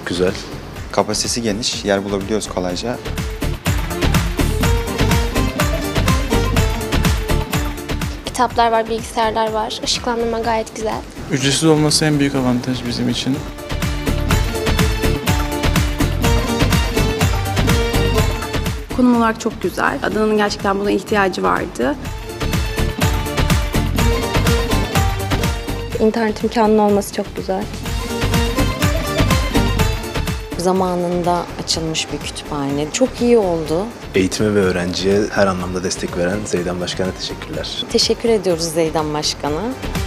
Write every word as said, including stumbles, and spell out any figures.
çok güzel. Kapasitesi geniş, yer bulabiliyoruz kolayca. Kitaplar var, bilgisayarlar var. Işıklandırma gayet güzel. Ücretsiz olması en büyük avantaj bizim için. Konum olarak çok güzel. Adana'nın gerçekten buna ihtiyacı vardı. İnternet imkanının olması çok güzel. Zamanında açılmış bir kütüphane. Çok iyi oldu. Eğitime ve öğrenciye her anlamda destek veren Zeydan Başkan'a teşekkürler. Teşekkür ediyoruz Zeydan Başkan'a.